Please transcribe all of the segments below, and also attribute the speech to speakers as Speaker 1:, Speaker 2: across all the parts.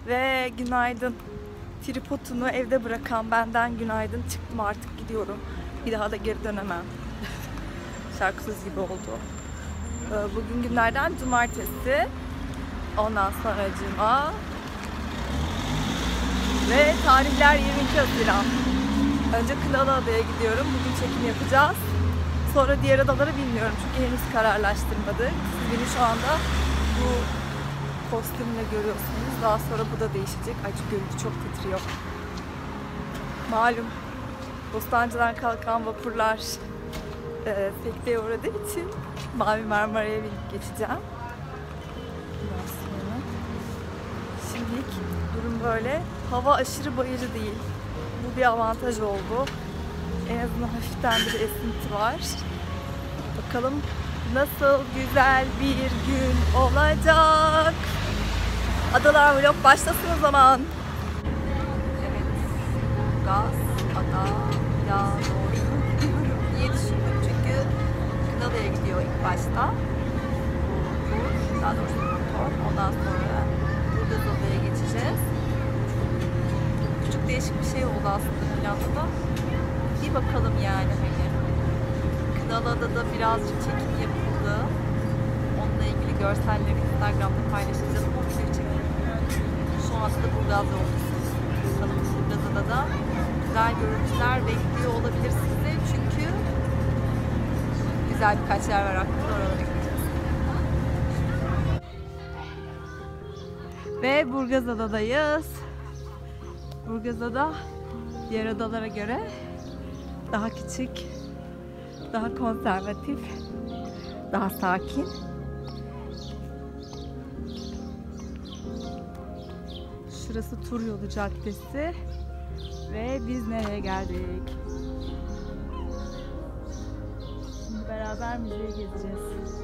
Speaker 1: Ve günaydın. Tripodunu evde bırakan benden günaydın. Çıktım, artık gidiyorum. Bir daha da geri dönemem. Şarkısız gibi oldu. Bugün günlerden cumartesi. Ondan sonra cuma. Ve tarihler 22 Haziran. Önce Kınalıada'ya gidiyorum. Bugün çekim yapacağız. Sonra diğer adaları bilmiyorum çünkü henüz kararlaştırmadık. Siz beni şu anda bu kostümle görüyorsunuz. Daha sonra bu da değişecek. Ay, çünkü görüntü çok titriyor. Malum Bostancı'dan kalkan vapurlar sekteye uğradığı için Mavi Marmara'ya binip geçeceğim. Şimdilik durum böyle. Hava aşırı bayıcı değil. Bu bir avantaj oldu. En azından hafiften bir esinti var. Bakalım nasıl güzel bir gün olacak. Adalar vlog başlasın o zaman. Evet, gaz, ada, ya doğru gidiyorum diye düşündüm çünkü Kınalı'ya gidiyor ilk başta. Daha doğrusu motor. Ondan sonra Burgazada'ya geçeceğiz. Küçük değişik bir şey oldu aslında planda da. Bir bakalım yani hani. Kınalı'da birazcık çekim yapıldı. Onunla ilgili görselleri Instagram'da paylaşacağız. O video çekim. Şu anda da Burgaz'da olmuşsunuz. Bakalım Burgaz'da da güzel görüntüler bekliyor olabilir size. Çünkü güzel birkaç yer var aklımda, oralara gideceğiz. Ve Burgazada'dayız. Burgazada diğer adalara göre daha küçük, daha konservatif, daha sakin. Şurası Tur Yolu Caddesi ve biz nereye geldik? Şimdi beraber müzeye gezeceğiz.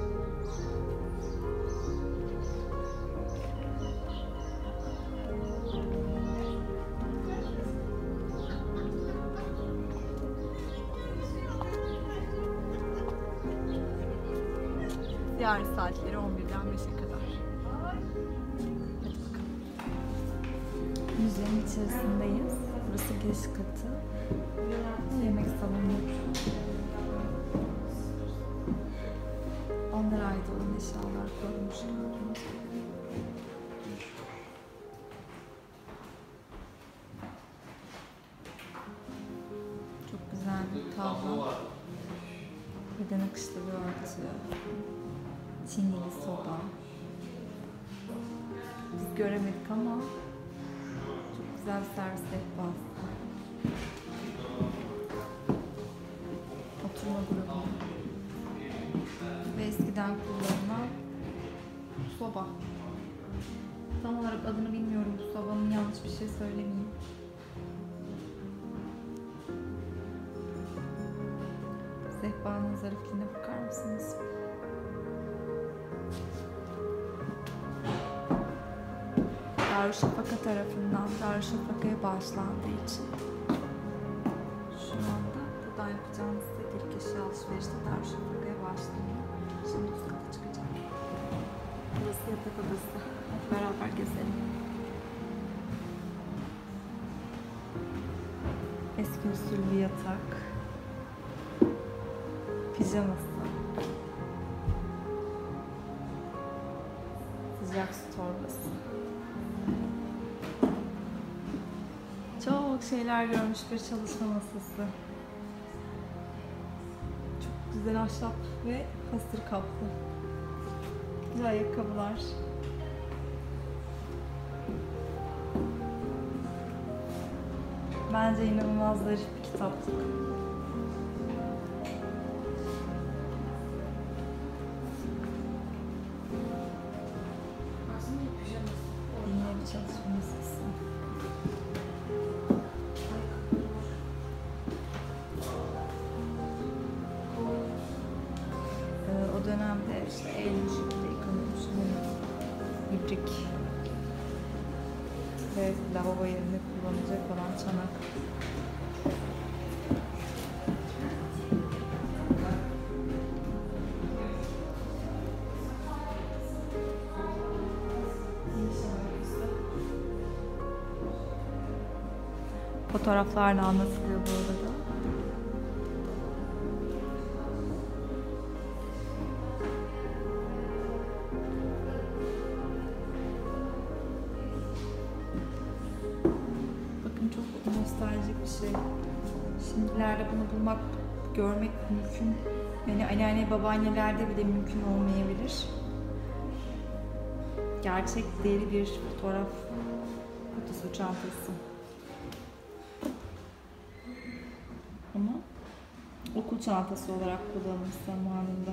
Speaker 1: Yarın saatleri 11'den 5'e kadar. Hadi bakalım. Müzenin içerisindeyiz. Burası giriş katı. Yemek salonu. Onlara ait olan eşyalar koymuş. Çok güzel bir tablo. Beden akışlı bir örtü. Çinili soba. Biz göremedik ama çok güzel bir servis sehpası. Oturma grubu. Ve eskiden kullanılan soba. Tam olarak adını bilmiyorum bu sobanın, yanlış bir şey söylemeyeyim. Sehpanın zarifliğine bakar mısınız? Darüşşafaka tarafından Darüşşafaka'ya bağışlandığı için şu anda buradan yapacağımız ilk eşya alışverişte Darüşşafaka'ya bağışlanıyor. Şimdi üst kata çıkacağım. Burası yatak odası. Hadi beraber gezelim. Eski usul bir yatak. Pijaması. Sıcak su torbası. Çok şeyler görmüş bir çalışma masası. Çok güzel ahşap ve hasır kaplı. Güzel ayakkabılar. Bence inanılmaz zarif bir kitaplık. Yine bir çalışma masası. O dönemde işte el şekilde yıkanıyormuş. İbrik ve lavabo yerine kullanılacak olan çanak. Fotoğraflarla anlatılıyor bu arada. Bakın çok nostaljik bir şey. Şimdilerde bunu bulmak, görmek mümkün. Yani anneanne, babaannelerde bile mümkün olmayabilir. Gerçek deri bir fotoğraf kutusu, çantası. Ama okul çantası olarak kullanılmış zamanında.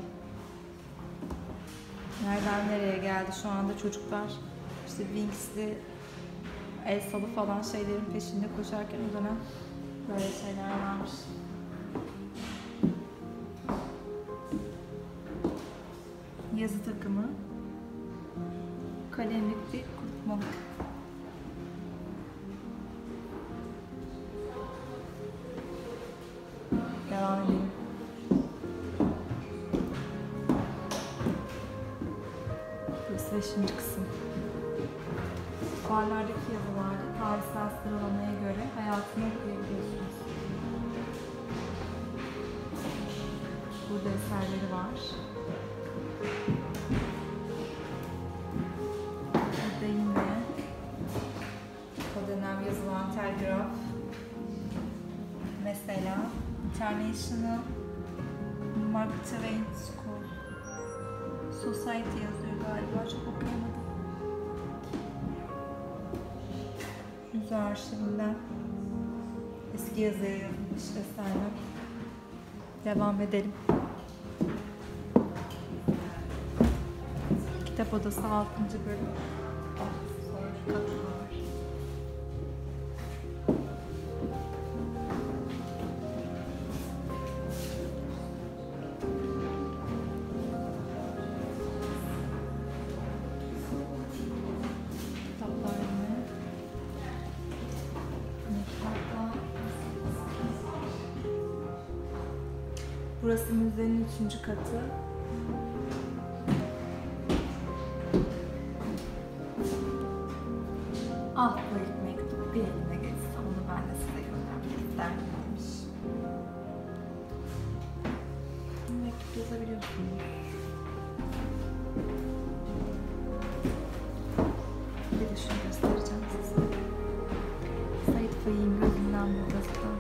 Speaker 1: Nereden nereye geldi şu anda çocuklar? İşte Wings'li, Elsa'lı falan şeylerin peşinde koşarken o dönem böyle şeyler varmış. Yazı takımı, kalemlik bir kurutmalık. Devam edelim. Burası 5. kısım. Duvarlardaki yazılarda tarihsel sıralamaya göre hayatını okuyabiliyorsunuz. Burada eserleri var. Burada yine o dönem yazılan telgraf. Mesela International Mark Twain School Society yazıyor galiba, çok okuyamadım. Müze arşivinden eski yazıya yazılmış eserler. Devam edelim. Kitap odası 6. bölüm. Sonra katı var. Burası müzenin 3. katı. Ah, bu ilk mektup bir elime geçse onu ben de size göndermek isterdim demiş. Mektup yazabiliyorsunuz. Bir de şunu göstereceğim size. Said Faik'in gözünden burası da.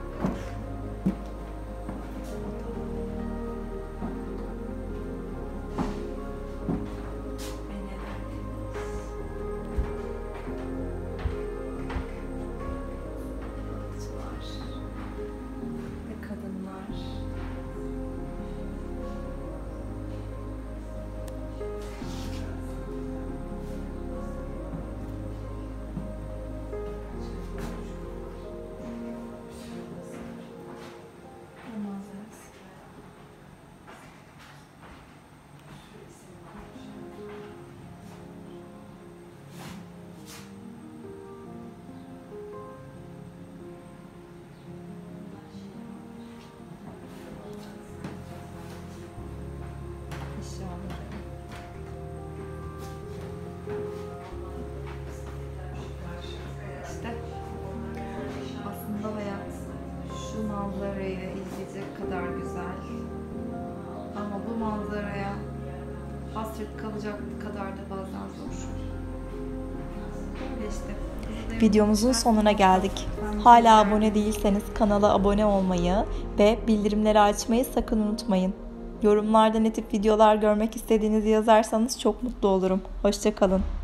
Speaker 1: Aslında hayat şu manzarayı izleyecek kadar güzel. Ama bu manzaraya hasret kalacak kadar da bazen zor. Böyle işte. Videomuzun sonuna geldik. Hala abone değilseniz kanala abone olmayı ve bildirimleri açmayı sakın unutmayın. Yorumlarda ne tip videolar görmek istediğinizi yazarsanız çok mutlu olurum. Hoşça kalın.